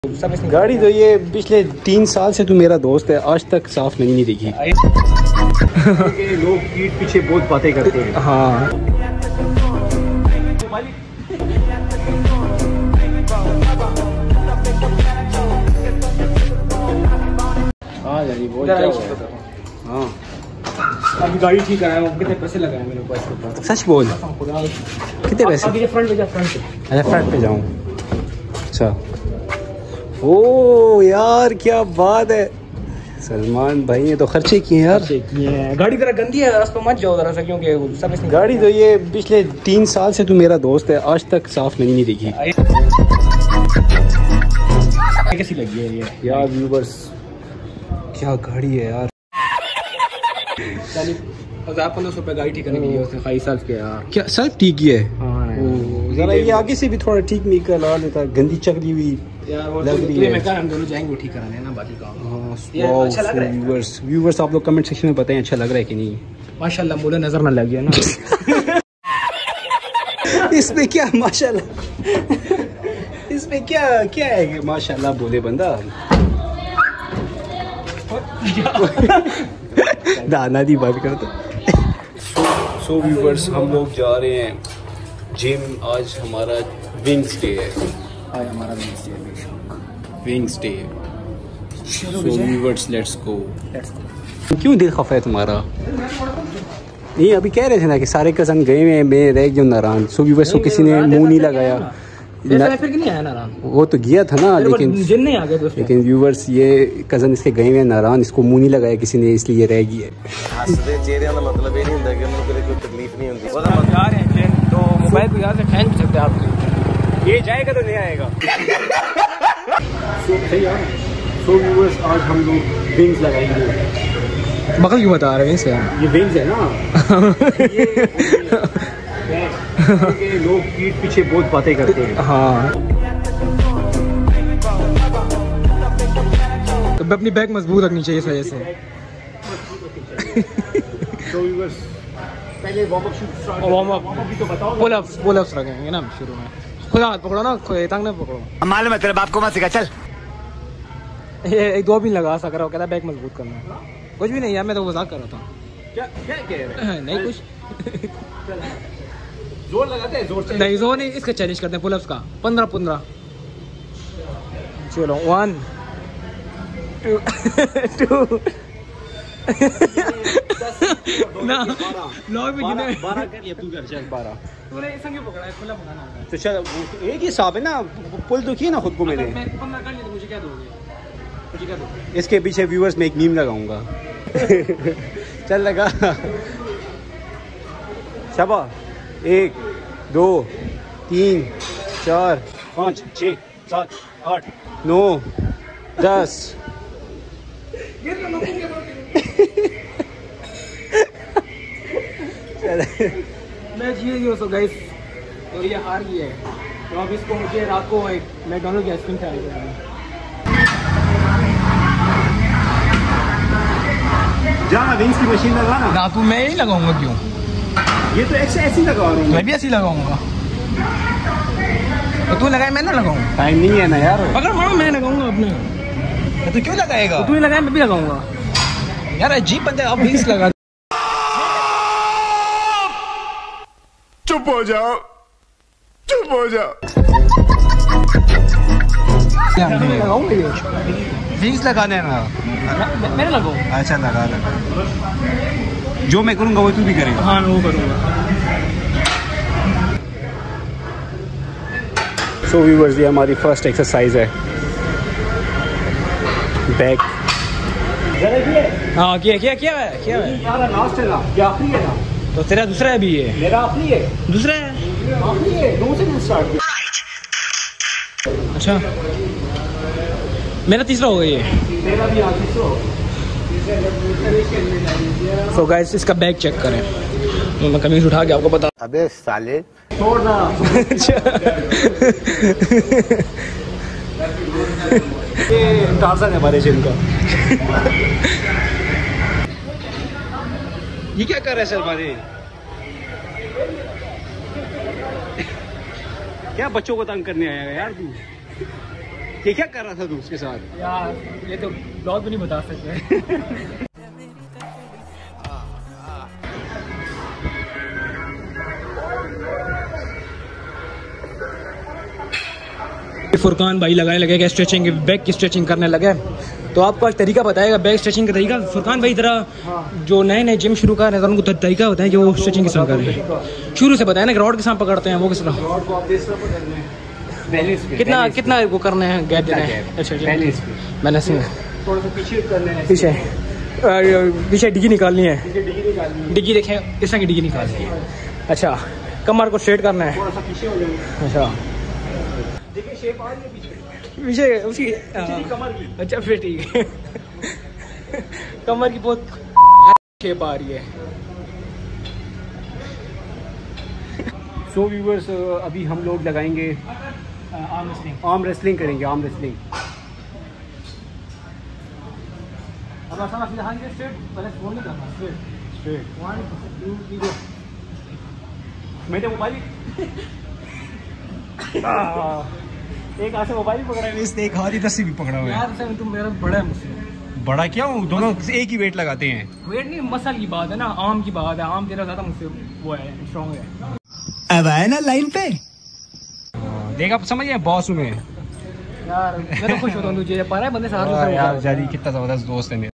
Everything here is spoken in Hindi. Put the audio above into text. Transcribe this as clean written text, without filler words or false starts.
गाड़ी तो ये पिछले 3 साल से तू मेरा दोस्त है, आज तक साफ नहीं देखी। लोग पीठ पीछे बहुत बातें करते हैं। हाँ हाँ अभी गाड़ी ठीक कराया, कितने पैसे लगाए मेरे पास? सच बोल, कितने पैसे? अभी फ्रंट पे जा, फ्रंट पे। अच्छा फ्रंट पे जाऊँ। अच्छा ओ यार क्या बात है, सलमान भाई ने तो खर्चे किए हैं यार। गाड़ी जरा गंदी है, रास्ते मत जाओ जरा सा, क्योंकि सर्विस नहीं। गाड़ी तो ये पिछले 3 साल से तू मेरा दोस्त है, आज तक साफ नहीं देखी। कैसी लगी है ये यार व्यूवर्स, क्या गाड़ी है यार। 40,000-1500 रुपये गाड़ी ठीक करने के लिए उसने 22 साल के यार। क्या सेल्फ ठीक की है? हाँ जरा ये आगे से भी थोड़ा ठीक नहीं करा लेता, गंदी चकली हुई यार। वो लग रही है। हम दोनों जाएंगे वो ठीक कराने ना, बाकी काम। हाँ अच्छा लग रहा है। व्यूवर्स आप लोग कमेंट सेक्शन में बताएं अच्छा लग रहा है कि नहीं। माशाल्लाह मुझे नजर ना लग गया ना। इसमें क्या माशाल्लाह, इसमें क्या क्या है कि माशाल्लाह बोले बंदा। दाना दी बात करता। सो व्यूवर्स, हम लोग जा रहे हैं जिम। आज हमारा विंग्स डे है। आज हमारा wings day. So viewers let's go. क्यों दिल खफा है तुम्हारा? नहीं अभी कह रहे थे ना कि सारे कज़न गए हुए हैं, मैं रह गया नाराज। सो व्यूवर्स को किसी ने मुंह नहीं लगाया। फिर नहीं आया ना, वो तो गया था ना, लेकिन जिन नहीं आ गए दोस्त। लेकिन व्यूवर्स ये कज़न इसके गए हुए हैं नाराज, इसको मुंह नहीं लगाया किसी ने, इसलिए रह गई है। हसदे चेहरे का मतलब ये नहीं होता कि उनको कोई तकलीफ नहीं होती। वो हम जा रहे हैं जिम, तो मोबाइल को यहाँ से खींच भी सकते हैं आप। ये जाएगा तो नहीं आएगा। सो व्यूवर्स, आज हम लोग विंग्स लगाएंगे। बकल क्यों बता रहे हैं इसे? ये विंग्स है ना। ये लोग पीठ पीछे बहुत बातें करते हैं। हाँ तो अपनी बैग मजबूत रखनी चाहिए इस वजह से। पहले warm up start, warm up भी तो बताओ। पुल-अप्स रखेंगे ना शुरू में। खुद हाथ पकड़ो ना, टांग ना पकड़ो। मालूम है तेरे बाप को मत सिखा, चल। ये एक दो भी लगा सक रहा हो, कहता बैग मजबूत करना। कुछ भी नहीं यार, मैं तो मजाक कर रहा था। क्या क्या कह रहे हैं? नहीं कुछ। जोर लगाते हैं, जोर से नहीं जोर नहीं, इसका चैलेंज करते हैं पुल-अप्स का। 15 चलो 1 2 ना लॉग में गिने 12 कर लिया तू, कर चल 12। तूने ऐसा क्यों पकड़ा है? खुला पकड़ना होगा। तो चल एक ही हिसाब है ना, पुल तो किया ना खुद को मैंने। मैं 15 कर लिया तो मुझे क्या दोगे? मुझे क्या दोगे? इसके पीछे व्यूअर्स में एक मीम लगाऊंगा। चल लगा। शाबा 1 2 3 4 5 6 7 8 9 10। मैं जीत गया सो गाइस, और ये हार गया है। तो अब इसको मुझे रात को एक मैकडॉनल्ड की आइसक्रीम खानी है। जाना विंग्स की मशीन लगाना ना तू, मैं ही लगाऊंगा। क्यों? ये तो ऐसे लगा रहा हूँ मैं भी ऐसे ही लगाऊंगा। तो तू लगाए, मैं ना लगाऊंगा। टाइम नहीं है ना यार। अगर मानो मैं लगाऊंगा अपने। तो क्यों लगाएगा? तो तू लगाए, मैं भी लगाऊंगा। यार अजीब बंदे, अब विंग्स लगा। चुप हो जाओ, चुप हो जाओ। मैं लगाऊंगा ये। विंग्स लगाने है ना। मैं लगाऊँ? अच्छा लगा। जो मैं करूँगा वो तू भी करेगा। हाँ वो करूँगा। सो व्यूअर्स, ये हमारी फर्स्ट एक्सरसाइज है, बैक। हाँ किया है। लास्ट है ना, क्या आखिरी है ना? तो तेरा दूसरा है भी ये? मेरा आखिरी है। दूसरा है? आखिरी है, 2 से स्टार्ट किया। अच्छा मेरा तीसरा होगा ये। मेरा भी आखिरी हो। सो गाइस, इसका बैग चेक करें। तो मैं कमीज उठा के आपको बता। अबे साले छोड़ना। ये टार्ज़न है हमारे जिम का। ये क्या कर रहे हैं सलमान? क्या बच्चों को तंग करने आया यार तू? क्या कर रहा था तू उसके साथ? यार ये तो ब्लॉग भी नहीं बता सकते। फुरकान भाई लगाने लगे स्ट्रेचिंग, बैक की स्ट्रेचिंग करने लगे। तो आपको एक तरीका बताएगा बैक स्ट्रेचिंग का तरीका। फुरकान भाई जरा जो नए नए जिम शुरू कर रहे हैं उनको तरीका बताएं कि वो स्ट्रेचिंग किस तरह कर रहे हैं। शुरू से बताया ना कि रॉड के साथ पकड़ते हैं वो किस तरह, रॉड को आप इस तरह पकड़ना है, कितना कितना वो करना है, गैप देना है। अच्छा बैलेंस में थोड़ा सा पीछे करना है, पीछे डिग्गी निकालनी है। डिग्गी देखें इस तरह की डिग्गी निकालनी है। अच्छा कमर को स्ट्रेट करना है। थोड़ा सा पीछे हो जाए। अच्छा देखिए शेप आ रही है पीछे उसकी कमर की। अच्छा फिर ठीक है। कमर की बहुत शेप आ रही है। सो व्यूअर्स अभी हम लोग लगाएंगे आर्म रेसलिंग करेंगे, आर्म रेसलिंग। अब आसान स्ट्रेट, पहले फोन नहीं करना, स्ट्रेट 1 2 3 गो। मैंने मोबाइल एक हाथ से मोबाइल पकड़ा है, इसने एक हाथ ही रस्सी भी पकड़ा हुआ है। यार तुम मेरा बड़ा है मुझसे। बड़ा क्या हूँ, दोनों एक ही वेट लगाते हैं। वेट नहीं, मसल की बात है ना, आर्म की बात है। आर्म तेरा ज्यादा मुझसे वो है, स्ट्रॉन्ग है। अब आए ना लाइन पे, देखा समझिए बॉस हूँ मैं यार। मैं तो खुश होता हूँ तुझे, पर है बंदे साथ यार जारी कितना जबरदस्त दोस्त है मेरा।